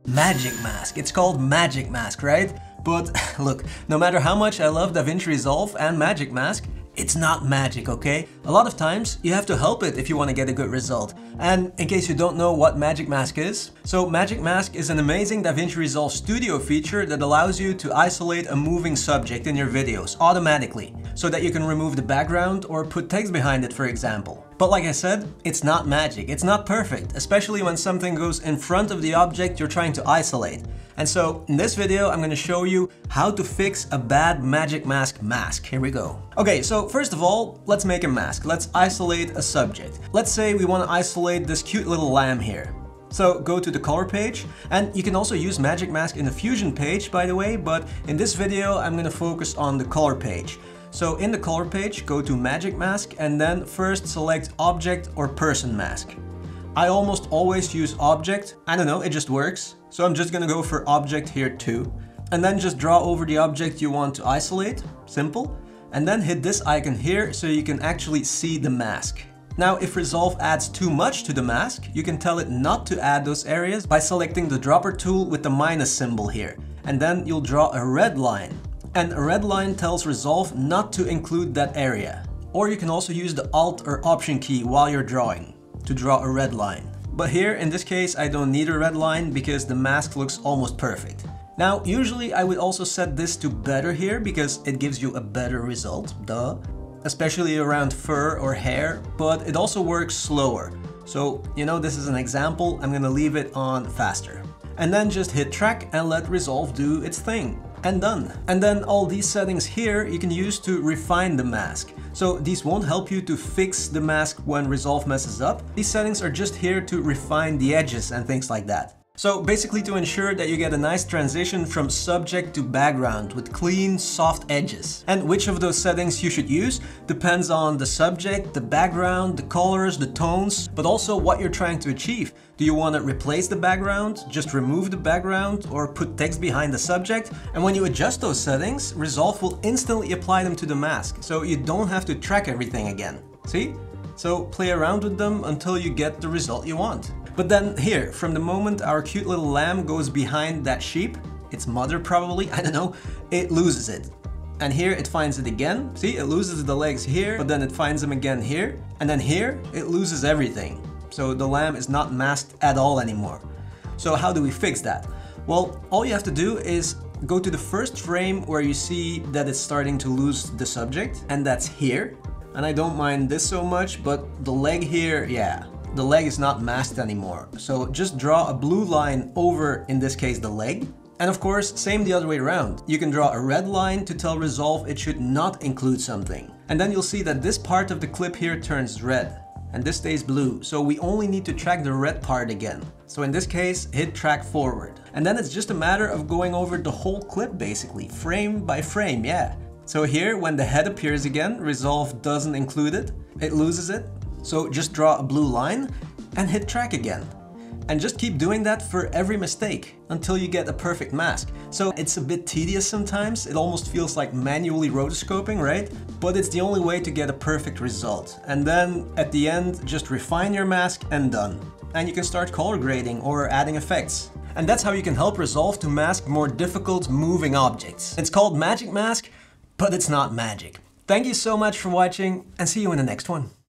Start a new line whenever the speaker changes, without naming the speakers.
Magic Mask. It's called Magic Mask, right? But look, no matter how much I love DaVinci Resolve and Magic Mask, it's not magic, okay? A lot of times, you have to help it if you want to get a good result. And in case you don't know what Magic Mask is, so Magic Mask is an amazing DaVinci Resolve Studio feature that allows you to isolate a moving subject in your videos automatically, so that you can remove the background or put text behind it, for example. But like I said, it's not magic, it's not perfect, especially when something goes in front of the object you're trying to isolate. And so in this video, I'm going to show you how to fix a bad Magic Mask mask. Here we go. Okay, so first of all, let's make a mask. Let's isolate a subject. Let's say we want to isolate this cute little lamb here. So go to the color page, and you can also use Magic Mask in the Fusion page, by the way, but in this video, I'm going to focus on the color page. So in the color page, go to Magic Mask and then first select Object or Person Mask. I almost always use Object. I don't know, it just works. So I'm just gonna go for Object here too. And then just draw over the object you want to isolate. Simple. And then hit this icon here so you can actually see the mask. Now, if Resolve adds too much to the mask, you can tell it not to add those areas by selecting the dropper tool with the minus symbol here. And then you'll draw a red line. And a red line tells Resolve not to include that area. Or you can also use the Alt or Option key while you're drawing to draw a red line. But here, in this case, I don't need a red line because the mask looks almost perfect. Now, usually I would also set this to better here because it gives you a better result, duh. Especially around fur or hair, but it also works slower. So, you know, this is an example, I'm gonna leave it on faster. And then just hit track and let Resolve do its thing. And done. And then all these settings here you can use to refine the mask. So these won't help you to fix the mask when Resolve messes up. These settings are just here to refine the edges and things like that. So basically to ensure that you get a nice transition from subject to background with clean, soft edges. And which of those settings you should use depends on the subject, the background, the colors, the tones, but also what you're trying to achieve. Do you want to replace the background, just remove the background, or put text behind the subject? And when you adjust those settings, Resolve will instantly apply them to the mask, so you don't have to track everything again. See? So play around with them until you get the result you want. But then here, from the moment our cute little lamb goes behind that sheep, its mother probably, I don't know, it loses it. And here it finds it again. See, it loses the legs here, but then it finds them again here. And then here, it loses everything. So the lamb is not masked at all anymore. So how do we fix that? Well, all you have to do is go to the first frame where you see that it's starting to lose the subject, and that's here. And I don't mind this so much, but the leg here, yeah. The leg is not masked anymore. So just draw a blue line over, in this case, the leg. And of course, same the other way around. You can draw a red line to tell Resolve it should not include something. And then you'll see that this part of the clip here turns red. And this stays blue. So we only need to track the red part again. So in this case, hit track forward. And then it's just a matter of going over the whole clip basically, frame by frame, yeah. So here, when the head appears again, Resolve doesn't include it. It loses it. So just draw a blue line and hit track again. And just keep doing that for every mistake until you get a perfect mask. So it's a bit tedious sometimes, it almost feels like manually rotoscoping, right? But it's the only way to get a perfect result. And then at the end, just refine your mask and done. And you can start color grading or adding effects. And that's how you can help Resolve to mask more difficult moving objects. It's called Magic Mask, but it's not magic. Thank you so much for watching and see you in the next one.